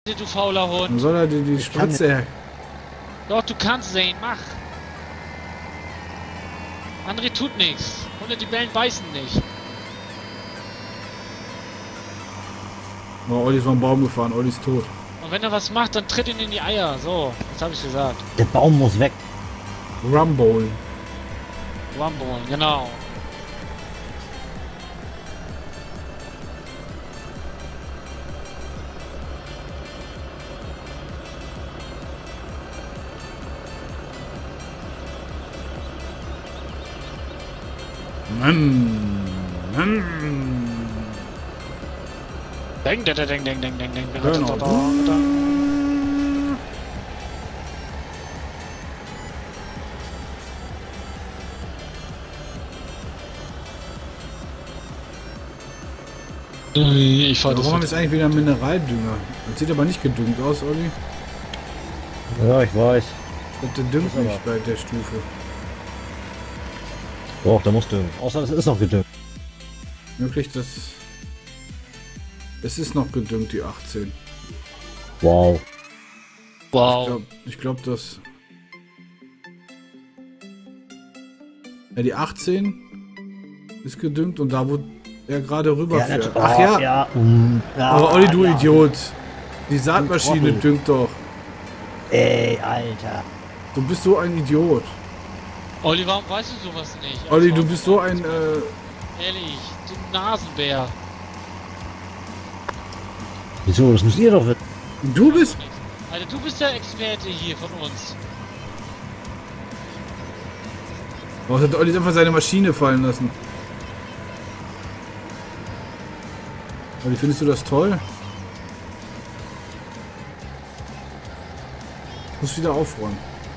Du fauler Hund. Dann soll er die Spritze... Doch, du kannst sehen, mach. André tut nichts. Hunde, die Bellen beißen nicht. Oh, Olli ist vom Baum gefahren, Olli ist tot. Und wenn er was macht, dann tritt ihn in die Eier. So, das habe ich gesagt. Der Baum muss weg. Rumble. Rumble, genau. Ding, ding, ding, ding, ding, ding, ding. Genau. Ich fahr Warum haben wir jetzt eigentlich wieder Mineraldünger? Das sieht aber nicht gedüngt aus, Olli. Ja, ich weiß. Der düngt nicht bei der Stufe. Doch, da muss düngen. Außer es ist noch gedüngt. Möglich, dass... Es ist noch gedüngt, die 18. Wow. Wow. Ich glaube, dass... Ja, die 18 ist gedüngt und da, wo er gerade rüberfährt. Ja, Ach ja! Ja, Aber Olli, du ja. Idiot! Die Saatmaschine düngt doch. Ey, Alter. Du bist so ein Idiot. Olli, warum weißt du sowas nicht? Olli, du bist so ein... Ehrlich, du Nasenbär. Wieso? Das müsst ihr doch wissen. Du bist... Alter, du bist der Experte hier von uns. Oh, hat Olli einfach seine Maschine fallen lassen. Olli, findest du das toll? Ich muss wieder aufräumen.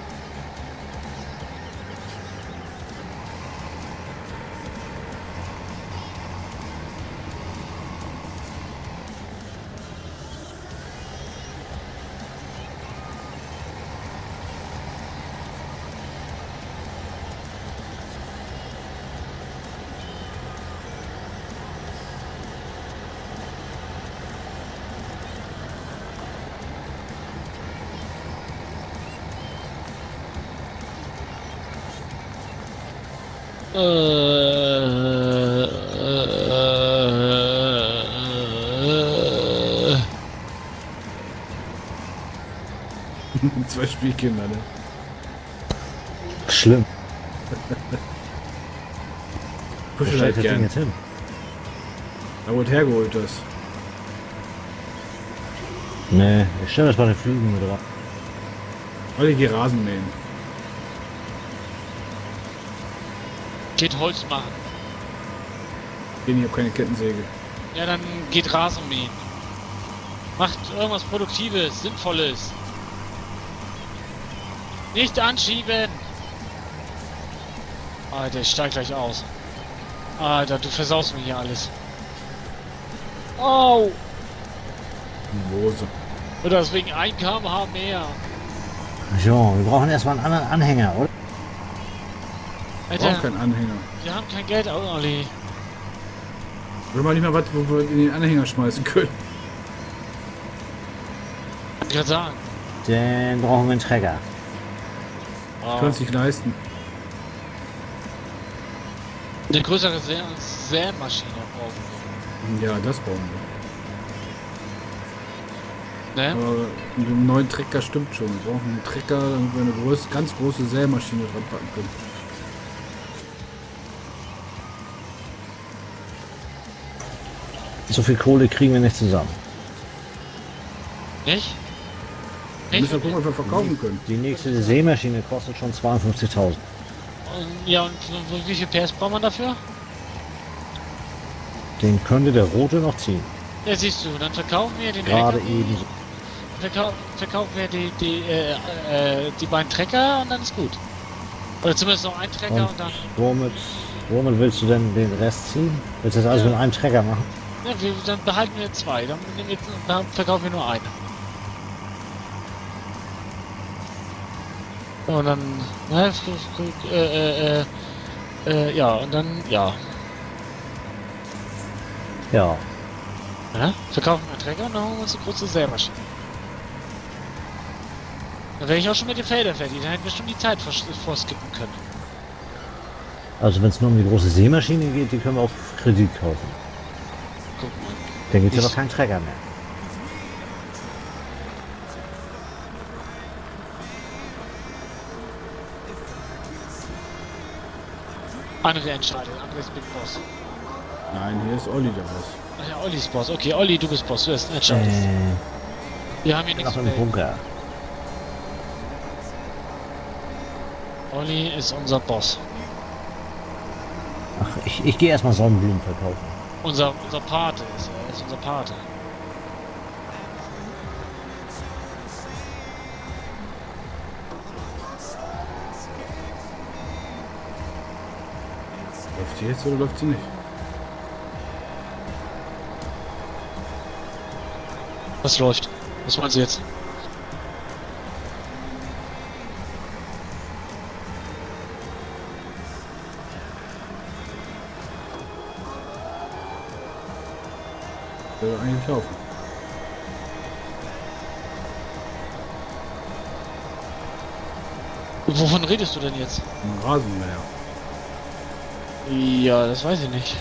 Zwei Spielkinder, ne? Schlimm. Wo Kuschel stellt halt das Ding gern. jetzt hin? Da wurde hergeholt das. Nee, ich stelle das bei den Flügen mit drauf. Olli, geh Rasen mähen. Geht Holz machen. Ich habe keine Kettensäge. Ja, dann geht Rasen mähen. Macht irgendwas Produktives, Sinnvolles. Nicht anschieben! Alter, ich steig gleich aus. Alter, du versaust mir hier alles. Oh! Hose. Oder deswegen 1 km/h mehr. So, wir brauchen erstmal einen anderen Anhänger, oder? Ich Alter, brauche keinen Anhänger. wir haben kein Geld, Olli. Wir haben nicht mal was, wo wir in den Anhänger schmeißen können. Ich kann sagen. Dann brauchen wir einen Trecker. Oh. Können es nicht leisten. Eine größere Sämaschine brauchen Ja, das brauchen wir. wir. Ne? Aber mit dem neuen Trecker stimmt schon. Wir brauchen einen Trecker, damit wir eine ganz große Sämaschine dran packen können. So viel Kohle kriegen wir nicht zusammen. Nicht? Wir müssen gucken, ob wir verkaufen können. Die nächste Sämaschine kostet schon 52.000. Ja, und wie viel PS braucht man dafür? Den könnte der Rote noch ziehen. Ja, siehst du, dann verkaufen wir den Gerade LKW, eben. verkaufen wir die beiden Trecker und dann ist gut. Oder zumindest noch ein Trecker und dann... Womit willst du denn den Rest ziehen? Willst du das alles mit einem Trecker machen? Ja, dann behalten wir 2, dann verkaufen wir nur einen. Und dann... ja, und dann... Ja. Ja. Ja? Verkaufen wir einen Trecker und dann holen wir uns eine große Sämaschine. Dann wäre ich auch schon mit den Feldern fertig. Dann hätten wir schon die Zeit vorskippen können. Also wenn es nur um die große Sämaschine geht, die können wir auf Kredit kaufen. Guck mal. Dann gibt es aber keinen Trecker mehr. André entscheidet. André ist Big Boss. Nein, hier ist Olli der Boss. Ach ja, Olli ist Boss. Okay, Olli, du bist Boss. Du hast entscheidest. Wir haben hier nichts Noch im mehr. Bunker. Olli ist unser Boss. Ach, ich gehe erstmal Sonnenblumen verkaufen. Unser Pate ist er. Er ist unser Pate. Läuft sie jetzt oder läuft sie nicht? Was läuft? Was meinst du jetzt? Soll eigentlich laufen. Wovon redest du denn jetzt? Ein Rasenmäher. Ja, das weiß ich nicht.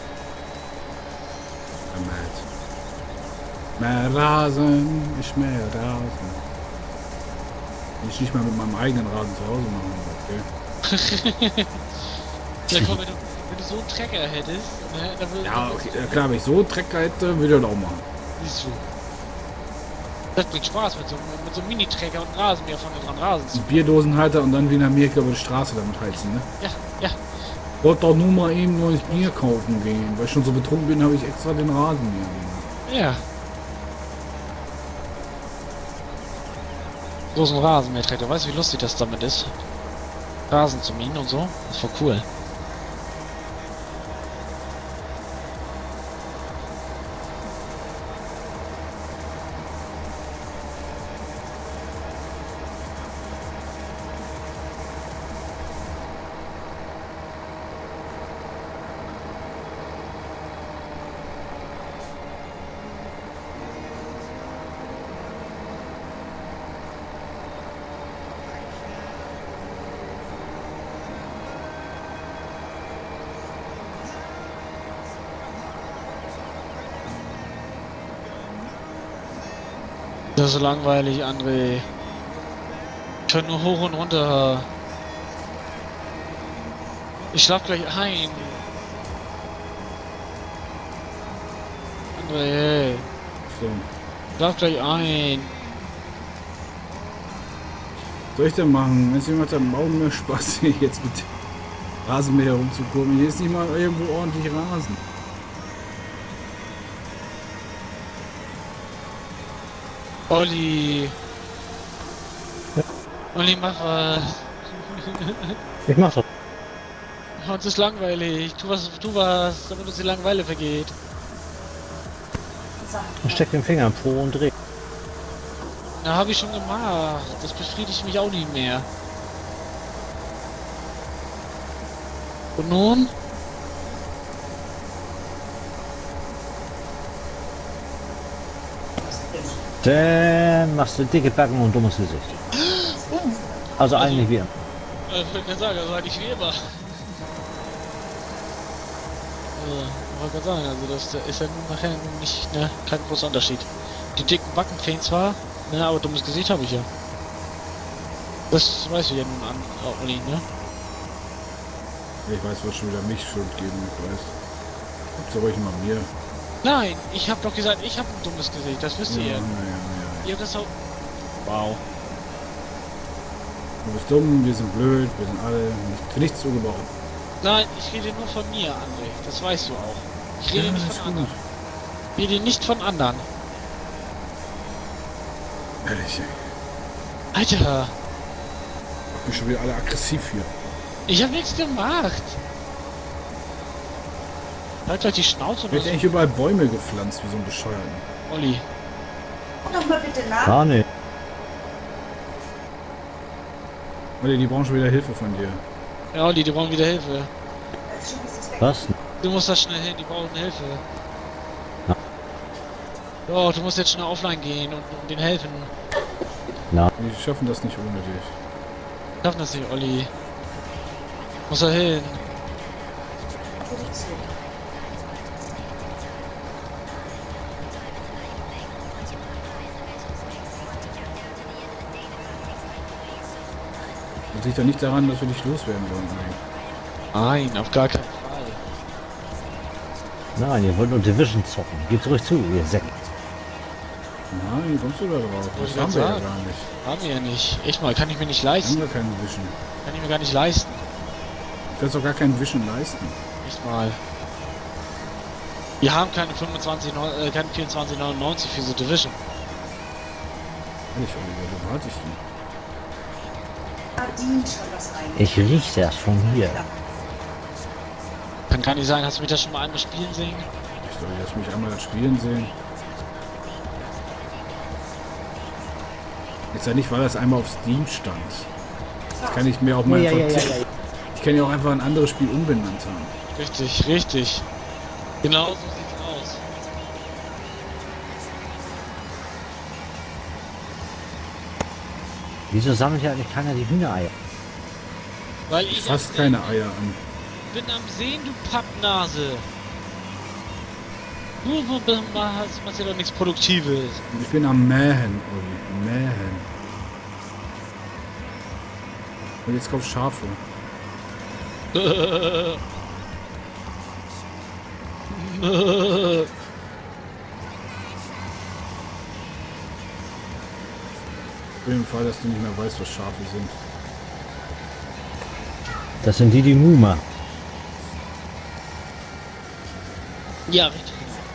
Mehr Rasen, ich mehr Rasen. Ich nicht mal mit meinem eigenen Rasen zu Hause machen, okay? Ja, komm, wenn du so einen Trecker hättest, ne, dann würde Ja, okay, ja, klar, wenn ich so einen Trecker hätte, würde ich das auch machen. Siehst du. Das bringt Spaß mit so einem Mini-Trecker und Rasenmäher von dran Rasen zu. Ein Bierdosenhalter und dann wie in Amerika über die Straße damit heizen, ne? Ja, ja. Wollte doch nur mal eben neues Bier kaufen gehen. Weil ich schon so betrunken bin, habe ich extra den Rasenmäher gemacht. Ja. So ein Rasenmähertrecker. Weißt du, wie lustig das damit ist? Rasen zu mähen und so. Das ist voll cool. Das ist so langweilig, André. Ich kann nur hoch und runter. Ich schlaf gleich ein. André, So. schlaf gleich ein. Was soll ich denn machen? Wenn es jemand hat, Augen mehr Spaß, hier jetzt mit Rasenmäher rumzukurven. Hier ist nicht mal irgendwo ordentlich Rasen. Olli. Olli, mach was. Ich mach das. Uns ist langweilig. Tu was, damit uns die Langeweile vergeht. Ich steck den Finger im Po und dreh. Ja, habe ich schon gemacht. Das befriedigt mich auch nicht mehr. Und nun? Dann machst du dicke Backen und dummes Gesicht. Also eigentlich wie immer. Ich kann sagen, also eigentlich wie immer. Ich wollte gerade sagen, also das ist ja nachher nicht, ne, kein großer Unterschied. Die dicken Backen fehlen zwar, ne, aber dummes Gesicht habe ich ja. Das weißt du ja nun an, Olli, ne? Ich weiß, was schon wieder mich Schuld geben, ich weiß. Hab's ruhig mal mir. Nein, ich habe doch gesagt, ich habe ein dummes Gesicht, das wisst ihr ja. Ja. Ihr habt das auch... Wow. Du bist dumm, wir sind blöd, wir sind alle für nichts zugebaut. Nein, ich rede nur von mir, André, das weißt du auch. Ich rede nicht ist von gut. anderen. Ich rede nicht von anderen. Ehrlich, ey. Alter, Macht mich schon wieder alle aggressiv hier. ich habe nichts gemacht. Halt gleich die Schnauze Wird oder eigentlich überall Bäume gepflanzt, wie so ein Bescheuerten. so. Olli. Noch mal bitte nach. Gar nicht. Olli, die brauchen schon wieder Hilfe von dir. Ja, Olli, die brauchen wieder Hilfe. Also schon ist es weg. Was? Du musst da schnell hin, die brauchen Hilfe. Ja. Oh, du musst jetzt schnell offline gehen und denen helfen. Die schaffen das nicht ohne dich. Schaffen das nicht, Olli. Muss er hin. Position. Das liegt ja nicht daran, dass wir dich loswerden wollen. Nein. Nein, auf gar keinen Fall. Nein, ihr wollt nur Division zocken. Gebt's ruhig zu, ihr Säcke. Nein, kommst du da drauf? Wollte Das ich haben wir ja sagen. gar nicht. Haben wir ja nicht. Echt mal, kann ich mir nicht Haben leisten. wir keinen Vision. Kann ich mir gar nicht leisten. Du kannst doch gar keinen Vision leisten. Echt mal. Wir haben keine 24,99 für The Division. Ehrlich, Oliver, wo warte ich denn? Verdient schon das rein. Ich riech's erst von hier. Kann gar nicht sein. Hast du mich das schon mal einmal spielen sehen? Ich soll jetzt mich einmal das Spielen sehen. Jetzt ja nicht, weil das einmal auf Steam stand. Das kann ich mir auch mal einfach... Ich kann ja auch einfach ein anderes Spiel umbenannt haben. Richtig, richtig. Genau so sieht's aus. Wieso sammelt hier eigentlich keiner die Hühnereier? Weil ich Fast keine Eier an. bin am Sehen, du Pappnase. Du machst ja doch nichts Produktives. Und ich bin am Mähen, Olli. Mähen. Und jetzt kommt Schafe. Für den Fall, dass du nicht mehr weißt, was Schafe sind. Das sind die Muma. Ja, richtig.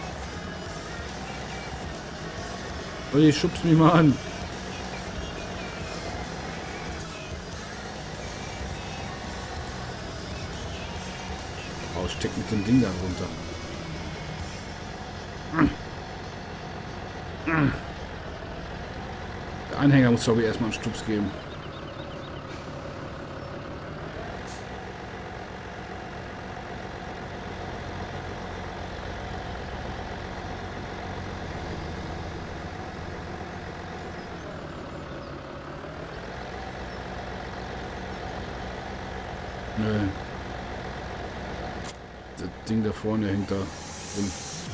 Olli, schubst mich mal an. Oh, steck mit dem Ding da runter. Der Anhänger muss, glaube ich, erstmal einen Stups geben. Nö. Das Ding da vorne hängt da rum.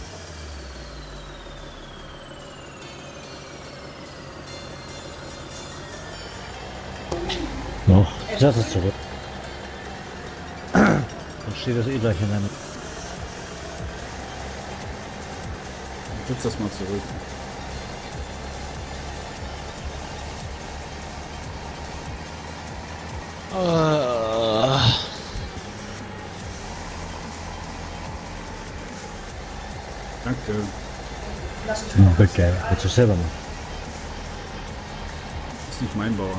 Noch. Setz es zurück. Dann steht das eh gleich in deinem... Setz das mal zurück. Danke. Lass uns mal. Bitte. Willst du selber machen? Das ist nicht mein Bauernhof.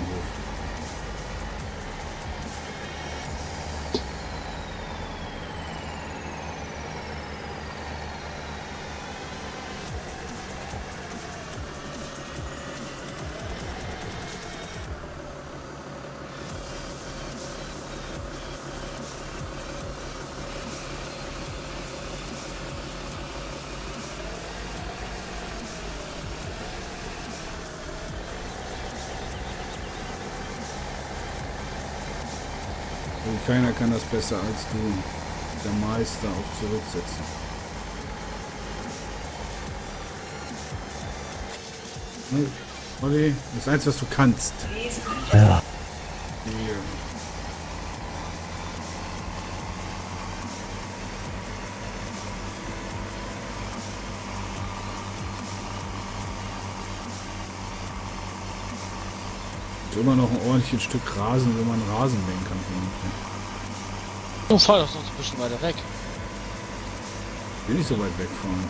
Also keiner kann das besser als du. Der Meister auf Zurücksetzen. Hey, Olli, das Einzige, was du kannst. Ja. Hier. Ist immer noch ein ordentliches Stück Rasen, wenn man Rasen mähen kann. Du fahr doch sonst ein bisschen weiter weg. Ich will nicht so weit wegfahren.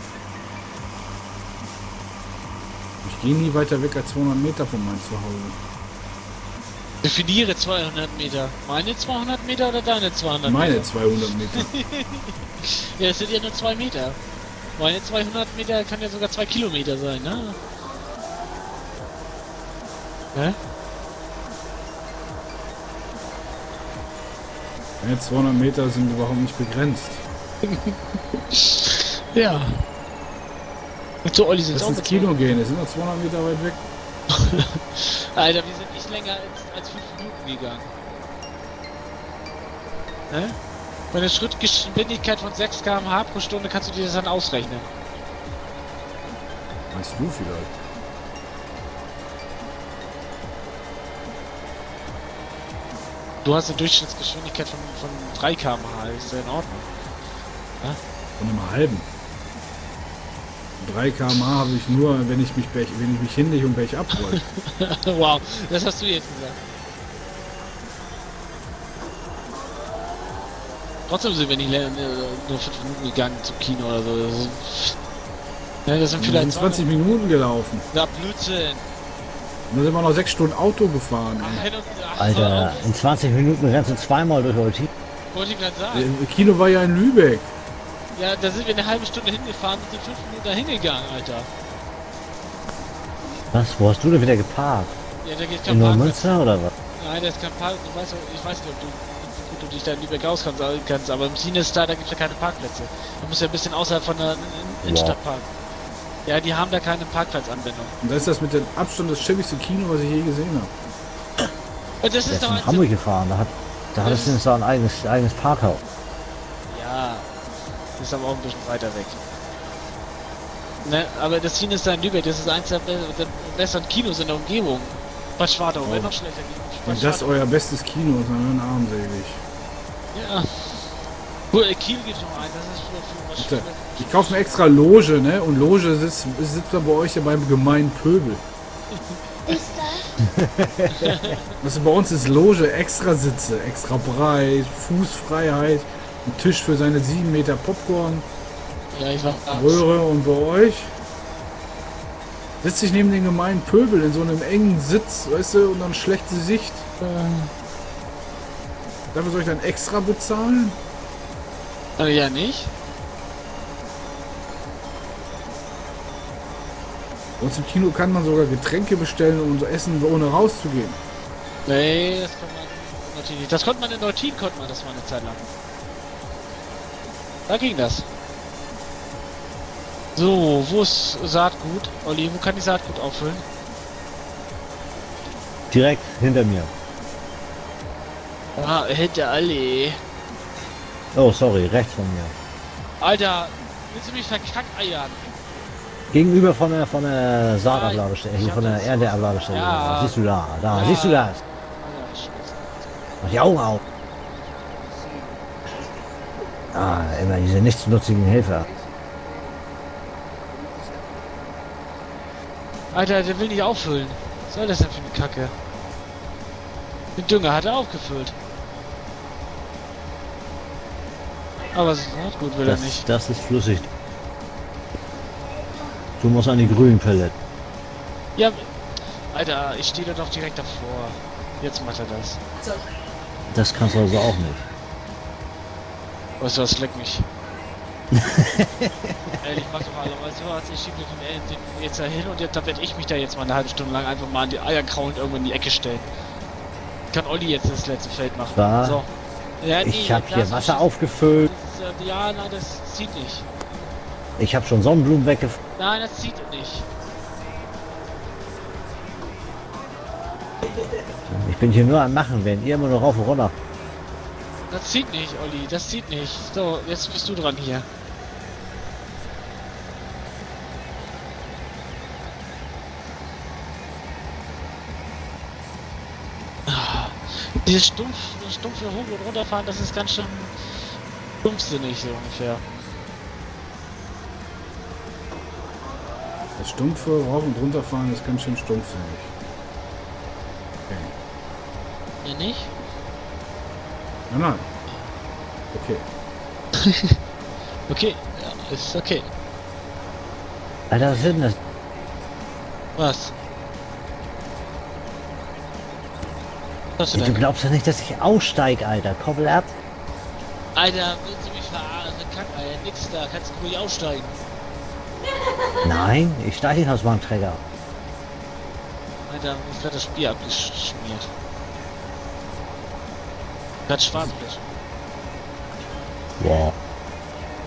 Ich gehe nie weiter weg als 200 Meter von meinem Zuhause. Definiere 200 Meter. Meine 200 Meter oder deine 200 Meine Meter? 200 Meter. Ja, es sind ja nur 2 Meter. Meine 200 Meter kann ja sogar 2 Kilometer sein, ne? Hä? Meine 200 Meter sind überhaupt nicht begrenzt. Ja. Und so Olli sind Lass auch ins mit Kino gehen, es sind noch 200 Meter weit weg. Alter, wir sind nicht länger als 5 Minuten gegangen. Ne? Bei einer Schrittgeschwindigkeit von 6 km/h pro Stunde kannst du dir das dann ausrechnen. Weißt du vielleicht? Du hast eine Durchschnittsgeschwindigkeit von 3 km/h, ist ja in Ordnung. Von einem halben. 3 km/h habe ich nur, wenn ich mich hinlege und Pech abroll. Wow, das hast du jetzt gesagt. Trotzdem sind wir nicht nur 5 Minuten gegangen zum Kino oder so. Das sind Wir vielleicht sind 20 Minuten gelaufen. Na, Blödsinn. Und dann sind wir noch 6 Stunden Auto gefahren. Alter, in 20 Minuten rennst du zweimal durch Eutin. Wollte ich gerade sagen. Kino war ja in Lübeck. Ja, da sind wir eine halbe Stunde hingefahren und sind 5 Minuten da hingegangen, Alter. Was? Wo hast du denn wieder geparkt? Ja, da geht kein In Parkplatz. Neumünster oder was? Nein, da ist kein Park. Ich weiß nicht, ob du, wie gut du dich da in Lübeck auskannst, aber im Sinister, da gibt es ja keine Parkplätze. Du musst ja ein bisschen außerhalb von der Innenstadt parken. Ja, die haben da keine Parkplatzanbindung. Und das ist das mit dem Abstand das schäbigste Kino, was ich je gesehen habe. Und das Der ist ist doch in Hamburg gefahren, da hat es nämlich so ein eigenes Parkhaus. Ja, das ist aber auch ein bisschen weiter weg. Ne, aber das Sinister in Lübeck, das ist eins der besseren Kinos in der Umgebung. Bad Schwartau, wenn noch schlechter geht. Und das ist euer bestes Kino, ist dann armselig. Ja. Gut, Kiel gibt noch ein, das ist für Ich kaufe mir extra Loge, ne? Und Loge sitzt da bei euch ja beim gemeinen Pöbel. Ist das? Also bei uns ist Loge extra Sitze, extra breit, Fußfreiheit, ein Tisch für seine 7 Meter Popcorn, Ja, ich war Röhre. Und bei euch sitze ich neben den gemeinen Pöbel in so einem engen Sitz, weißt du, und dann schlechte Sicht. Dafür soll ich dann extra bezahlen? Ja, nicht? Bei uns im Kino kann man sogar Getränke bestellen und essen, ohne rauszugehen. Nee, das kann man natürlich nicht. Das konnte man in Neutin, konnte man das mal eine Zeit lang. Da ging das. So, wo ist Saatgut? Olli, wo kann die Saatgut auffüllen? Direkt hinter mir. Ah, hinter Allee. Oh, sorry, rechts von mir. Alter, willst du mich verkackeiern? Gegenüber von der Saatabladestelle, hier ich von der hab das- Ernteabladestelle. Ja. Siehst du da, Ja. siehst du das? Alter, Scheiße. Mach die Augen auf. Ah, immer diese nichtsnutzigen Helfer. Alter, der will nicht auffüllen. Was soll das denn für eine Kacke? Den Dünger hat er aufgefüllt. Aber Saatgut will er nicht. Das ist flüssig. Du musst an die grünen Pellet. Ja, Alter, ich stehe da doch direkt davor. Jetzt macht er das. So, Das kannst du also auch nicht. Weißt du was, leck mich. Ehrlich, mach doch alle. Weißt du was, ich schiebe den jetzt da hin und da werde ich mich da jetzt mal eine halbe Stunde lang einfach mal an die Eier kraulend irgendwo in die Ecke stellen. Kann Olli jetzt das letzte Feld machen. Da. So. Ja, Ich habe hier das Wasser ist- aufgefüllt. das ist, ja, nein, das zieht nicht. Ich habe schon Sonnenblumen weggefüllt. Nein, das zieht nicht. Ich bin hier nur am Machen, wenn ihr immer noch rauf und runter. Das zieht nicht, Olli, das zieht nicht. So, jetzt bist du dran hier. Ah, dieses stumpfe Hoch- und Runterfahren, das ist ganz schön stumpfsinnig, so ungefähr. Das stumpfe Rauf- und Runterfahren ist ganz schön stumpfsinnig. Okay. Ja, nicht? Nein, nein. Okay. Okay, ja, ist okay. Alter, was ist denn das? Was? Was hast du Du denn? glaubst ja nicht, dass ich aussteig, Alter. Koppel ab. Alter, willst du mich verarschen? Kackeier, nix da, kannst du ruhig aussteigen. Nein, ich steige nicht aus meinem Träger. Alter, mir ist gerade das Bier abgeschmiert. Ganz schwarz. Wow.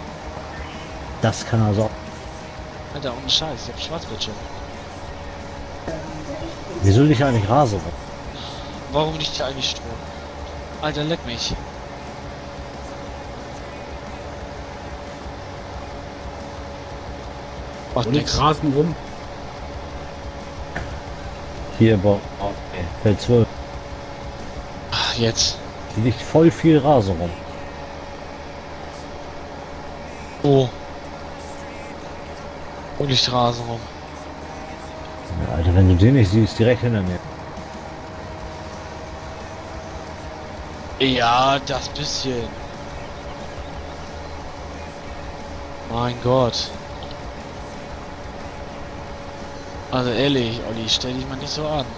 Das kann also. Alter, ohne Scheiß, ich hab Schwarzbildschirm. Wieso liegt eigentlich Rasen rum? Warum nicht hier eigentlich Strom? Alter, leck mich. Macht Wo liegt nix. Rasen rum? Hier, okay, Feld 12. Ach, jetzt. Hier liegt voll viel Rasen rum. Oh. Wo liegt Rasen rum? Ja, Alter, wenn du den nicht siehst, direkt hinter mir. Ja, das bisschen. Mein Gott. Also ehrlich, Olli, stell dich mal nicht so an.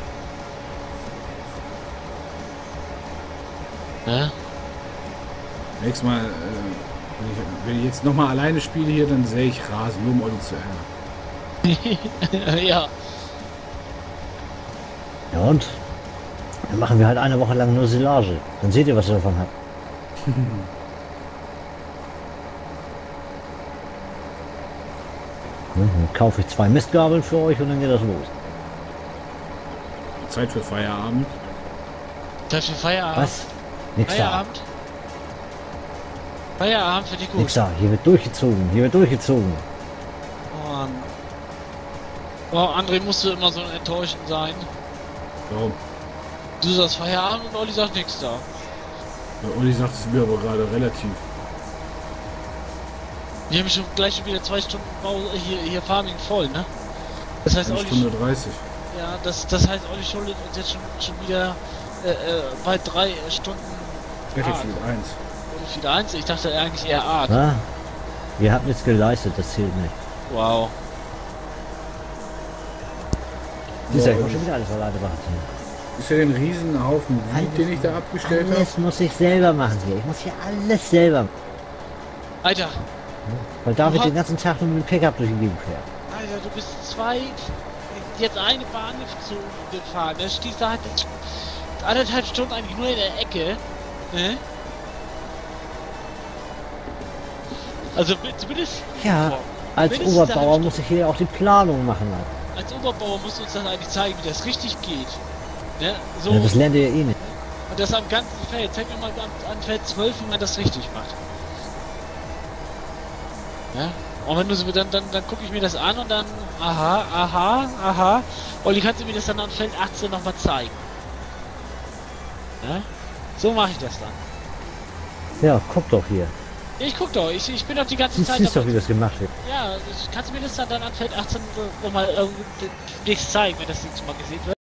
Ne? Nächstes Mal, wenn ich jetzt nochmal alleine spiele hier, dann sehe ich Rasen, nur um Olli zu ärgern. Ja. Ja und? Dann machen wir halt eine Woche lang nur Silage. Dann seht ihr, was ihr davon habt. Dann kaufe ich 2 Mistgabeln für euch und dann geht das los. Zeit für Feierabend. Zeit für Feierabend. Was? Nix da. Feierabend? Feierabend finde ich gut. Nix da. Hier wird durchgezogen. Hier wird durchgezogen. Oh, Mann. Oh, André, musst du immer so enttäuschend sein. Warum? Du sagst Feierabend und Olli sagt nichts da. Ja, Olli sagt es mir aber gerade relativ. Wir haben schon gleich wieder 2 Stunden hier Farming voll, ne? Das heißt, Eine Olli, Stunde 30. ja, das heißt, Olli schuldet uns jetzt schon wieder bei 3 Stunden Battlefield 1. Battlefield 1. Ich dachte eigentlich eher Art. Na? Ihr habt nichts geleistet, das zählt nicht. Wow. Dieser, ich Ja, muss schon wieder alles alleine machen hier. ist ja den Riesenhaufen Wied, den ich da abgestellt habe. Alles muss ich selber machen hier. Ich muss hier alles selber machen. Alter, Weil David Oha. den ganzen Tag nur mit dem Pickup durch die Gegend fährt. Alter, du bist jetzt eine Bahn gefahren. Da stehst du halt 1,5 Stunden eigentlich nur in der Ecke. Ne? Also zumindest. Ja, Boah, als mindestens Oberbauer eine muss ich hier auch die Planung machen. Als Oberbauer musst du uns das eigentlich zeigen, wie das richtig geht. Ne? So, Ja, das lernt ihr ja eh nicht. und das am ganzen Feld. Zeig mir mal an Feld 12, wie man das richtig macht. Ja? Und wenn du so, dann gucke ich mir das an und dann, aha. Olli, kannst du mir das dann an Feld 18 nochmal zeigen? Ja? So mache ich das dann. Ja, guck doch hier. Ich guck doch, ich bin doch die ganze Du Zeit siehst doch, dabei. wie das gemacht wird. Ja, kannst du mir das dann an Feld 18 nochmal nichts zeigen, wenn das nicht mal gesehen wird?